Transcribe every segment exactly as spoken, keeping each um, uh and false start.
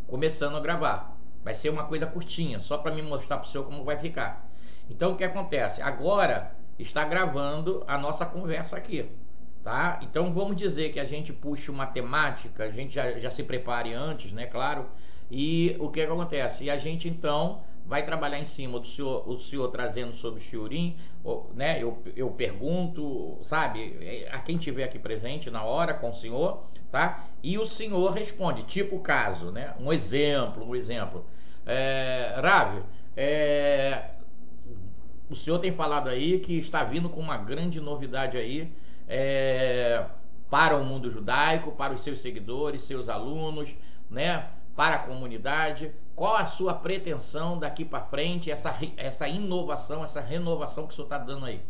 começando a gravar. Vai ser uma coisa curtinha, só para me mostrar para o senhor como vai ficar. Então o que acontece? Agora está gravando a nossa conversa aqui, tá? Então vamos dizer que a gente puxe uma temática, a gente já, já se prepare antes, né, claro. E o que, que acontece? E a gente então vai trabalhar em cima do senhor, o senhor trazendo sobre o shiurim, né? Eu, eu pergunto, sabe, a quem tiver aqui presente na hora com o senhor, tá? E o senhor responde, tipo caso, né? Um exemplo, um exemplo. É, Rav, é, o senhor tem falado aí que está vindo com uma grande novidade aí é, para o mundo judaico, para os seus seguidores, seus alunos, né? Para a comunidade. Qual a sua pretensão daqui para frente, essa, essa inovação, essa renovação que o senhor está dando aí?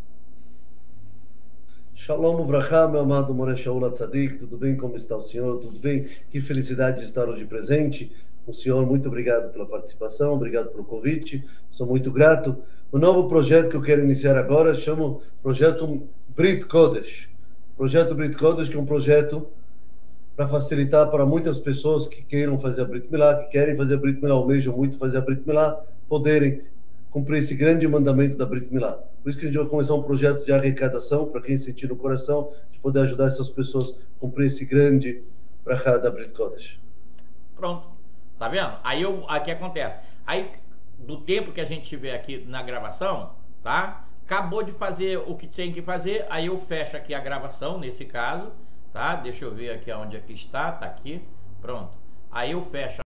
Shalom Uvrachá, meu amado Moré Shaul Tzadik, tudo bem? Como está o senhor? Tudo bem? Que felicidade de estar hoje presente. O senhor, muito obrigado pela participação, obrigado pelo convite, sou muito grato. O novo projeto que eu quero iniciar agora chamo Projeto Brit Kodesh. Projeto Brit Kodesh, que é um projeto para facilitar para muitas pessoas que queiram fazer a Brit Milá, que querem fazer a Brit Milá, almejam muito fazer a Brit Milá, poderem cumprir esse grande mandamento da Brit Milá. Por isso que a gente vai começar um projeto de arrecadação, para quem sentir no coração, de poder ajudar essas pessoas a cumprir esse grande brachá da Brit Kodesh. Pronto, tá vendo? Aí o que acontece? Aí, do tempo que a gente tiver aqui na gravação, tá? Acabou de fazer o que tem que fazer, aí eu fecho aqui a gravação, nesse caso, tá? Deixa eu ver aqui onde é que está, tá aqui, pronto. Aí eu fecho